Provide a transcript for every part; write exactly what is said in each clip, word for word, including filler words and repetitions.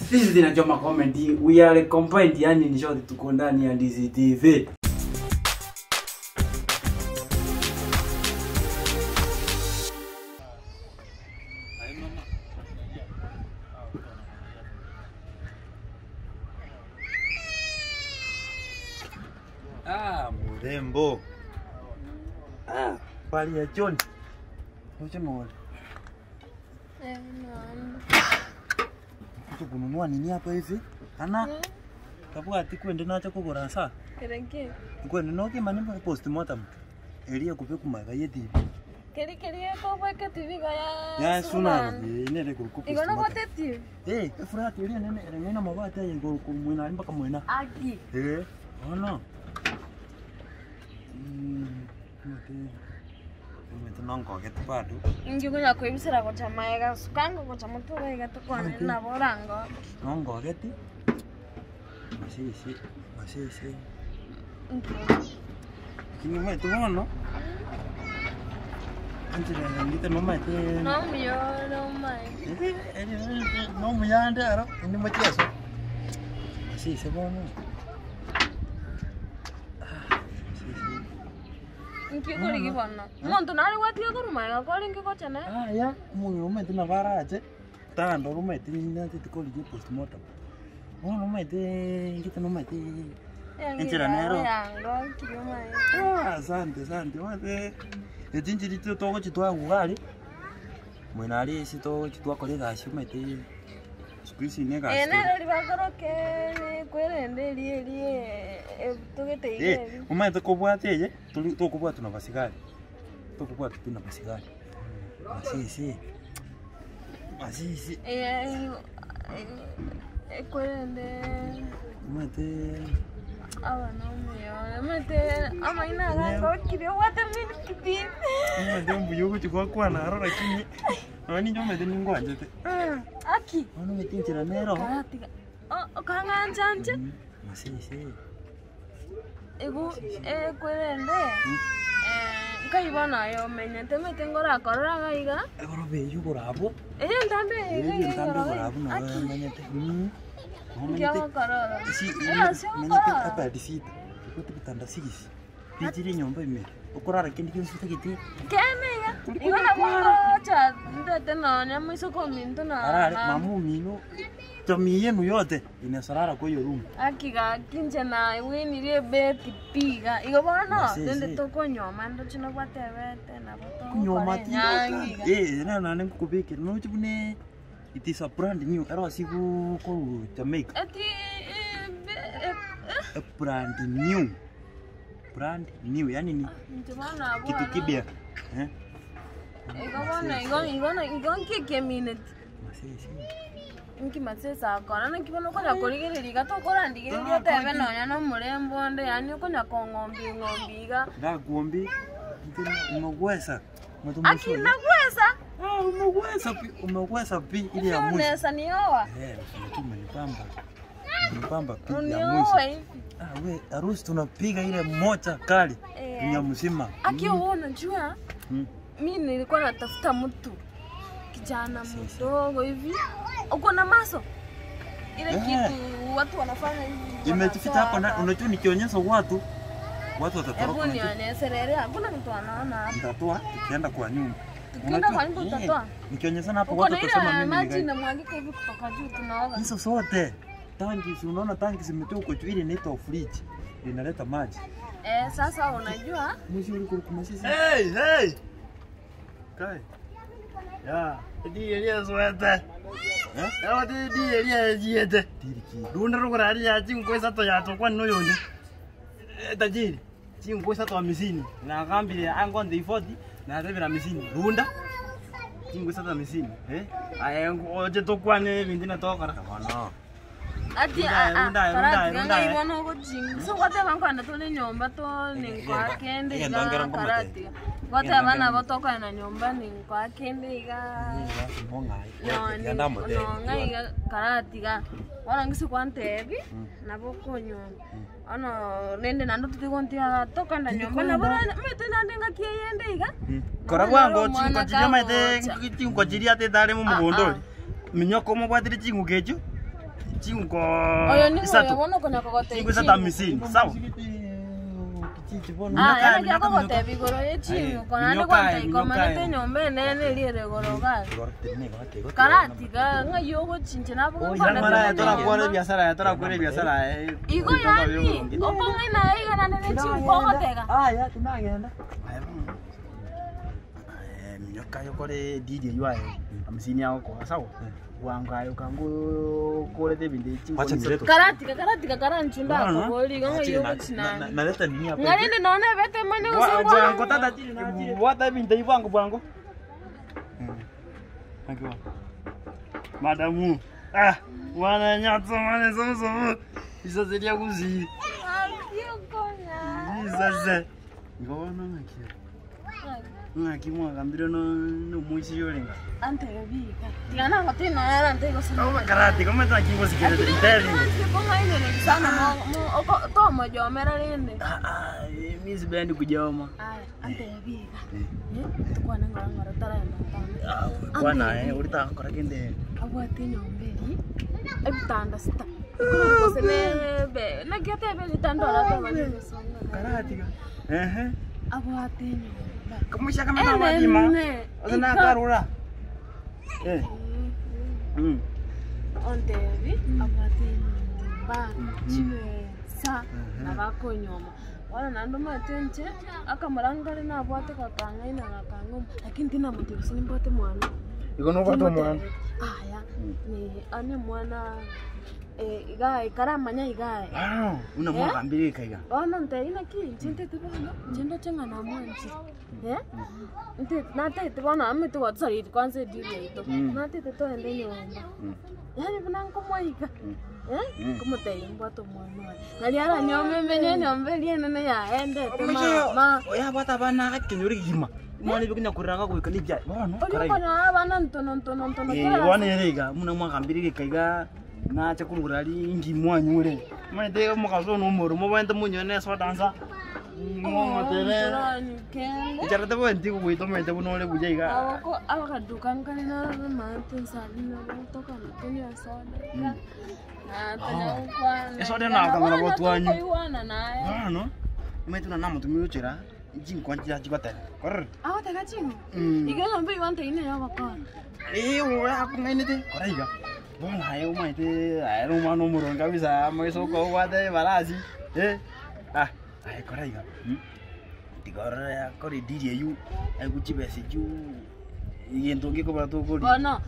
Sisi tunachoma comment. We are combined, yani ni short tuko ndani ya D C T V. Ah, mrembo. Ah, pali ya John. Uche mwone. Eh, no. Kuto kununua nini hapa hivi? Ana. Kabu ati kwende nacho kugura saa. Kerenge. Kwende noke manimba postmortem. Elia kupe kumaga yeti. Keri keri ko weke T V gaya. Ya suna nene kuku. Igona kote T V. Eh, efurati elia nene nene mabata yego kumwina mpaka mwina. Aki. Eh, ono. Mm, mate. Mate nongo getu bado. Ingi kunya kwibisira ko chamaega sukango ko chamutura igatokwana na borango. Nongo geti. Masisi, masisi. Kini mai tu ono. Anjira ngite no mai te. No mio, no mai. No muyande aro, ini machiaso. Masisi bono. Inki ko ligi bono. Monto nari wati ko rumaiga ko lingi ko chana. Ah ya, mu mai te na varaje. Tando rumai te ni te ko ligi postmortem. Oh, no mai te, ngite no mai te. Injira nero. Yango kiyo mai. Ah, asante, asante. Mate. Ejinjiri tu togo chitwa ugali. Mwenali si togo chitwa kolega shuma te. Squeeze nega. Eh, nero libagoro ke kwerende lie lie tugete ige. Eh, umai to kubwate je? Tu to kubwate na basigari. To kubwate tu na basigari. Asi si. Asi si. Eh, eh kwerende. Mate. Awa no mio, mate ama ina gango kirio wata mini kiti. Mate mbuyo chukwa kwa na aro lakini. Nani nyo mate ningo anjete. Aki. Ono mate injira nero. Karatiga. Oh, kanga anjanje. Asi si. Ego eh kwerende. Eh, kaibana yo menyete mete ngora korora gaiga. Egoro be yugorabo. Eh, ndambe. Eh, ndambe gorabo na menyete. Ngiaga korora. Si, menyete apa disita. Kutu bitanda sigisi. Dijiri nyomba ime. Ukurara kendi kinsuta kiti. Kemega. Igona kwa cha ndete na nyama isoko minto na. Arare mamu mino. Tomi yenu yote inasarara kwa hiyo room. Akiga kinje na wini rie beti piga. Igo bana dende toko nyoma ndo chino kwatebete na boto. Nyoma ti. Eh, na na nkubeke. No chibune. It is a brand new. Ero siku ko Jamaica. Eti A brand new. Brand new. Yani ni Njibana kitu kibia. Eh? Igo bana igo igo na igo kike minute. Masisi. Inki matsesa kona na kibono kwa koligeri gato kora ndigeri tebe no nyana murembo nde yani ko nya kongombi ngombiga. Da gombi. Ndio umegwesa. Aki nagwesa. Ah, umegwesa pi, umegwesa pi ile ya mwisho. Unaweza nioa. Eh, tu umenipamba. Umenipamba pi ya Unioa mwisho. hivi. Ah, we harusi tunapiga ile moja kali. Dunia mzima. Aki uona jua. Mm. Mimi nilikuwa natafuta mtu kijana mdogo hivi. Uko na maso? Ile kitu watu wanafanya hivi. Imetuficha hapo na unajua nikionyesha watu watu watatoroka. Hebu nionyeshe, hakuna mtu anaona hapa. Nitatoa tukienda kwa nyumba. Tukienda kwa nyumba utatoa. Nikionyesha hapo watu watasema mimi ni maji gani. na mwangika hivi kutoka juu tunaoga. Hizo sote. Tangi, si unaona tangi zimetoka huko juu ile inaitwa fridge. Inaleta maji. Eh, sasa unajua? Mwisho ule kuna sisi. Hey, hey. Kai. Ya, di elia sweta. Eh? Ya, di di elia jiete. Tiriki. Dunda rugara ya chingo sato ya to kwa noyo ndi. Tajiri. Chingo sato hamsini. Na kambile ango ndi forty na tebe na hamsini. Dunda. Chingo sato hamsini. Eh? Aya oje to kwa ne vindina to kara. Bana. Ati a a karati ganga ibono ko jingi. So kwate bankwana to ne nyomba to ni kwa kende ga karati. Kwate bana botoka na nyomba ni kwa kende ga. Yanda mote. No ngai ga karati ga. Wana ngisi kwantebi na bokonyo. Ano nende nando tutigontia toka na nyomba na bana mete nande ngakiyende iga. Kora wango chingo chinyama ite chingo chiria te dare mu mugondo. Minyoko mo bwatire chingo kecho. chingo Oyo ni isatu. moyo bono konya kogote. Chingo isatu hamsini. Sawa? Kichichi bono. Ah, ene kya kogote bigoro ye chingo kona ndi kwanta ikomane nyombe nene liere goroga. Karati ga ngayo go chinche na bo. Mara tora kwa biashara, tora kwa biashara. Igo yani. Opo ngina iga na nene chingo gotega. Ah, ya tunagenda. Minyoka kore D J yuae hamsini yao kwa sawa. Wanga yukangu kore de bindi chingo. Karati ga karati ga karanchunda ko boli ga ngayo go china. Naleta nini hapa? Ngalinde naona bete mane usingo. Wa kota tati wata bindi ibangu bwangu. Akiwa. Madamu. Ah, wana nyatso mane somo. Isa seria kuzi. Akio konya. Isa se. Ngono ngakia. Ngakimwa kambiro no no muishi yolenga. Ante gabiga. Tigana gote na era ante go sana. Kama karate kama ta kingo sikere de tele. Ponga ine ni sana mo mo to mo jo mera rende. Ah ah, mimi sibendi kujoma. Ai, ante gabiga. Eh, tukwa na ngara ngara tara na. Bwana eh, ulita kora kende. Abwate nyomberi. Ebitanda sta. Ko se ne be, na gete be litando la to mani songa. Karate ga. Eh eh. Abwate nyomberi. Kamusha kama na wadima. Ona karura. Eh. Mm. Onte bi abwate ba chiwe sa na bako nyoma. Wana nando matenche akamurangale na abwate kakanga ina kakanga lakini tina mutibu sini mbote mwana. Iko no kwato mwana. Aya. Ni ane mwana eh igai karamanya igai. Ah, una mwaka mbili kaiga. Wana nte ina ki chinte tibana chinde chenga na mwanchi. Eh? Nte nate tibana ametu watsari kwanza dili ito. Nate to ende nyomba. Yani bana nkomwaika. Eh? Kumute imbato mwana. Ngali ara nyombe menye nyombe liene ne ya ende tema. Ma Oya bata bana akinyuri gima. Mwana bikunya kuranga ko ikani bya. Bana. Oyo kana bana ntono ntono ntono. Eh, wana yerega muna mwaka mbili kaiga. Na chakururali ingi mwanyure. Mate mukazo no moro mo bente munyone so danza. Mo tere. Jarate bo enti ko ito mete bo no le bujaiga. Awako awakadukan kanina na mate sali na toka na kenya soda. Ah, tena kwa. Eso de na kama bo tuanyu. Kuiwana naye. Ah no. Mete na namo tumiyo chira. Jin kwanti ya chibata. Kor. Awa taka chingo. Igala mbi wante ine ya bakara. Eh, wa aku ngaine te. Koraiga. Bona hayo maite, aero mano muron kabisa, mweso ko wate balazi. Eh. Ah, ai koraiga. Tigora ya kori D J yu, ai kuchibese ju. Yendo ngiko bato kori. Oh no,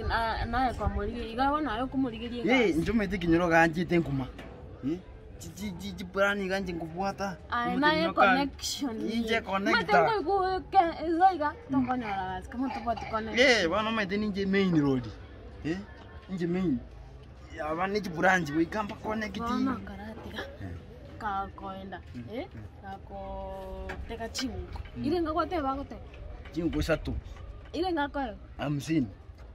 na kwa muri igawa nayo kumurigiria. Eh, njome te kinyoro ganje te nkuma. Eh. Ji ji ji brani ganje ngufuata. Ai nayo connection. Inje connecta. Mate ko ke ezoiga tokonyora gas kama topati connect. Eh, bana maite ninje main road. Eh. Inje main. Abane ji branch we kamba connect. Bana karatiga. Ka koenda. Eh? Ka ko teka chingo. Ile ngakwate bagote. Chingo isatu. Ile ngakayo. hamsini.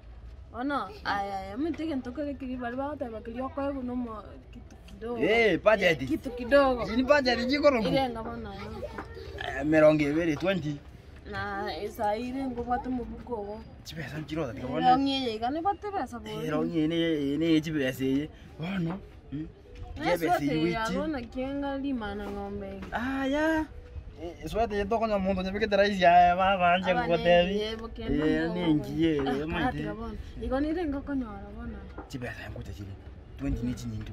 Ona, aya aya mtege ntoke kili bali bagote bakili okoyo buno mo kitu kidogo. Eh, budget. Kitu kidogo. Ni budget jiko rongo. Ile ngabona yo. Meronge bere twenty. Na isa ile ngobata mu bugobo. Chibesa nchiro da kabona. Ronye igane bate besa bo. Eh, ronye ne ne chibesa ye. Bono. Hm. Chibesa yiwichi. Yabona kenga limana ngombe. Ah ya. Eh, swate ye toko na mondo nyabike taraisi ya ba banje kutebi. Eh, ne ngiye maite. Igone ile ngakonyora bona. Chibesa nguta chile. twenty ni chinyingi.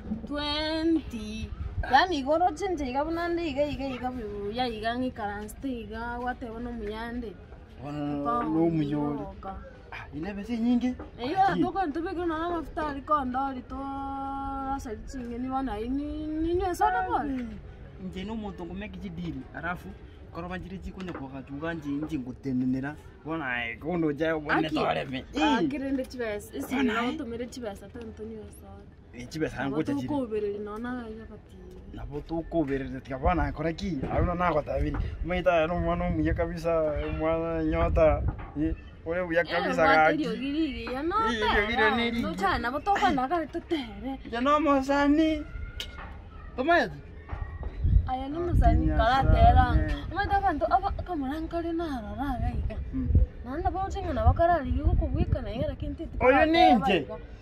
twenty. Yani igoro chenje igabona ndi iga iga iga ya iga ngi karanste iga wate bono muyande. Bono no muyo. Ah, ile bese nyingi. Eyo toko ntubeke na mafuta aliko ndali to asa chinge ni bana ni ni ni soda bwana. Nje no muntu ngomeki chidili. Alafu koroba njiri chikunya kwa kachuga nje nje ngutenenera. Bona ai kondo jayo bone tore me. Ah, kirende chibes. Isi na utumire chibes atantonyo soda. Eh, chibesa nguta chile. Ko bereli nona ya pati. Nabo tuko berere tikabana koraki aruna nako tabiri maita no mwana muya kabisa mwana nyota eh ole uya kabisa gaki Yo giri ya no. Yo giri neri. No chana botoka naga tutere. Ya no mosani tomaet Aya no musani karatera. Umata kanto aba kamarankare na harara ga ika. Nanda bo chinga na bakara ligi ko kubika na yara kinti. Oyo ninje.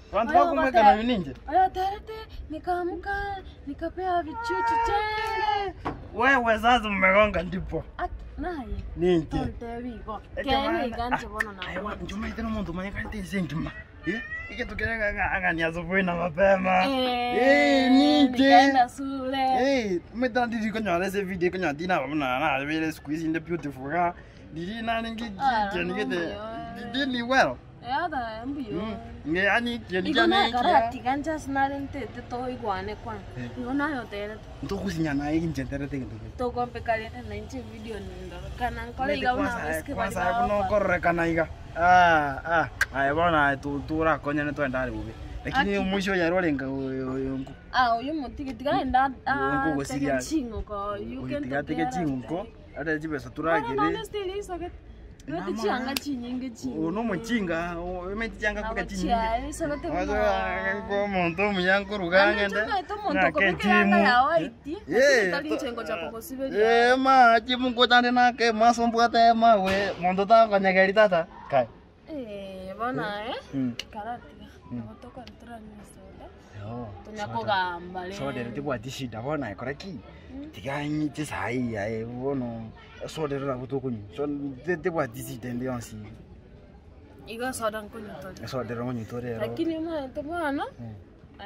Watu wako mweka na ninje. Aya tarate nikaamka nikapea vichuchu chenge. Wewe sasa mmegonga ndipo. Naye. Ninje. Tontebigo. Kene ganche bono na. Aiwa njuma iteno muntu manye kante sengima. Eh? Ike tukirenga anga ni asubuhi na mapema. Eh, ninje. Nikaenda shule. Eh, umetana didi kwenye ese video kwenye dina bana na vile squeeze in the beautiful ga. Didi na ningi je nigete. Didi ni well. Ada mbio. Nge ani je ni jana. Karati ganja snarente te to igwane kwa. Ngona yo tere. Ndo kusinyana hiki njentere te ndo. To kompe kale na inchi video ndo. Kana nkole iga una weske bali. Kwa kuno korre kana iga. Ah ah. Ai bona tu tu ra konya ne to ndari bubi. Lakini mwisho ya role nga yongu. Ah uyu mutiki tiganda ah. Ngo siria. Chingo ko. You can take chingo ko. Ada jibesa turagire. No stili so get. Yote changa chinyinge chingo. Uno muchinga, emeti changa kuka chinyinge. Chai so gote. Wazo ngo monto munyango ruganga nda. Na ketimu ya waiti. Eh. Talichengo cha Kongo Siberia. Eh ma chimu ko tande na ke masombu ata ma we monto ta kanya gari tata. Kai. Eh bona eh. Karati. Motoka ntrani soda. Yo. Tunyako gamba le. Soda ndibwa tishida bona ikoraki. Tiganyi tisai ya wono. Soda ra kutokunyi. So ndibwa tishida ndi onsi. Iga soda nkunyi tole. Soda ra nkunyi tole. Lakini mwa tebana. Eh.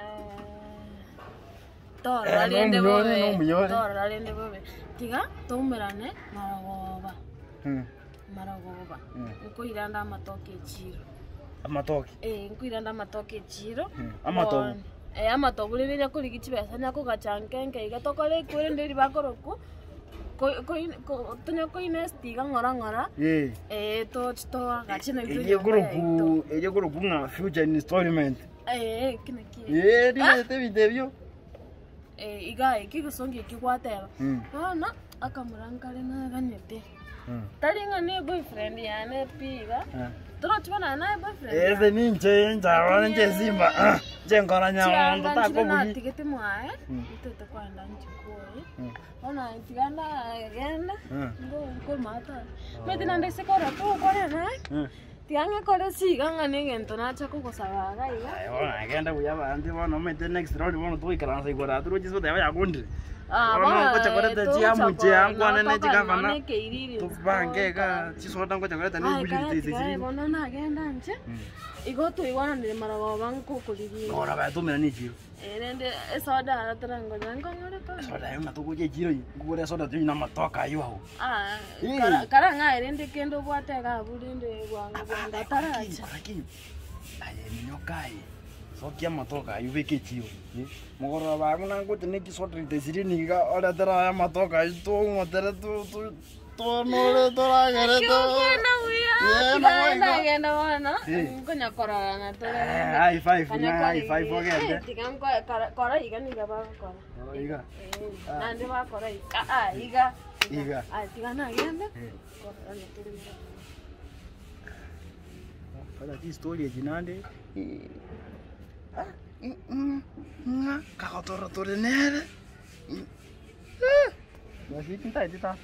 Tora lende bobe. Tora lende bobe. Tiga tomerane maragoba. Hmm. Maragoba. Uko iranda amatoke chiro. Amatoke. Eh, nkwiranda amatoke chiro. Amatoke. Eh, amatoke rero kuri gicibesa nyako gachankenke igatokore kwere ndiri bakoroku. Ko ko tunya ko inestiga ngora ngora. Eh. Eh, to to gachina bitu. Iyo grupu, iyo grupu na future installment. Eh, kina ki. Eh, dime te video. Eh, iga ikigusongi kikwatera. Bana akamurankale na ganyete. Talinga ne boyfriend yane piga. Toro chwana naye boyfriend. Ese ninje njara nje simba. Je ngora nya ndo ta ko buli. Tiketi mwae. Itete kwanda nchikoi. Ona tiganda agenda. Ndo ko mata. Medina ndese kora tu kore naye. Tianga kore siga ngane ngento nacha ko kosabaga iga. Ai ona agenda buya bandi bona mete next round bona tu ikara sai kora tu jiso deba ya kundi. Ah, bana ko chakore te chia muje angwana ne chikavana. Tu bange ka chisoda ko chakore tani bujuri te te. Bona na agenda nche. Igo tu iwana ni marago banko kuliri. Ora ba tu mena ni jiro. Eh nende soda atrango nyango ngore to. Soda yuna tu ko jiro ngore soda tu na matoka yo ho. Ah, kara kara ngai rende kendo bwate ga burende bwanga bwanga taracha. Lakini aye minyokai. Sokia matoka yubeke chiyo. Mogora ba ngona ngo tene ki soda te siri ni ga ora tara ya matoka to ngotere tu tu to no le to la gere to. Yeah, no, no, agenda wana. Konya kora na to. High five, high five again. Tigam ko kora iga ni ga ba kora. Iga. Nande ba kora. Ah ah, iga. Iga. Ah, tiga na agenda. Kora na to. Pada ti story jinande. Ah, nga ka to to nere. Ah. Masih cinta kita.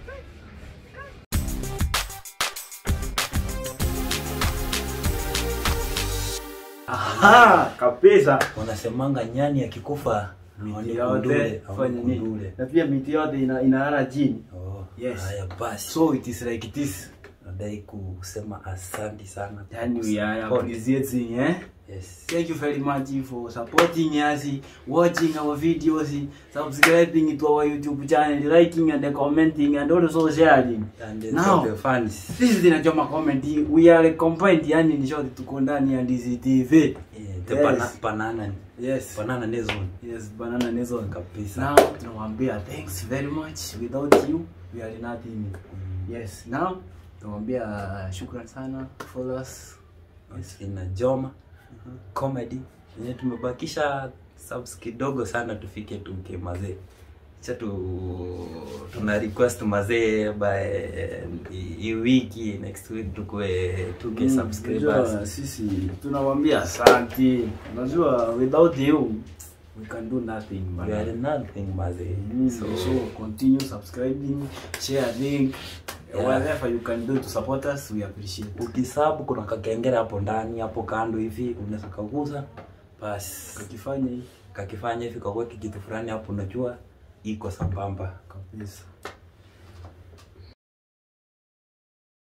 Aha, kabisa. Wanasemanga nyani akikufa miti yote fanya nini? Na pia miti yote ina inalala chini. Oh, yes. Haya basi. So it is like it is. Nadai kusema asante sana. Yani we are appreciating, eh? Yes. Thank you very much for supporting us, watching our videos, subscribing to our YouTube channel, liking and commenting and also sharing. And now the fans. This is the Najoma comment. We are combined yani ni short tuko ndani ya D Z T V. Yeah, the yes. Bana banana. Yes. Banana nezone. Yes, banana nezone kabisa. Now tunamwambia thanks very much. Without you we are nothing. Mm. Yes. Now tunamwambia shukran sana for us. Yes, ina Joma. Uh -huh. Comedy. Yenye tumebakisha subs kidogo sana tufike tuke mazee. Cha tu tuna request mazee by hii wiki next week tukue tuke mm, subscribers. Sisi tunamwambia asante. Unajua without you we can do nothing. We are nothing mazee. Mm, so, so continue subscribing, share link, Yeah. Whatever you can do to support us, we appreciate. Ukisabu kuna kakengele hapo ndani, hapo kando hivi unaweza kugusa. Bas Kakifanya hii, kakifanya hivi kwa kitu fulani hapo unajua iko sambamba kabisa.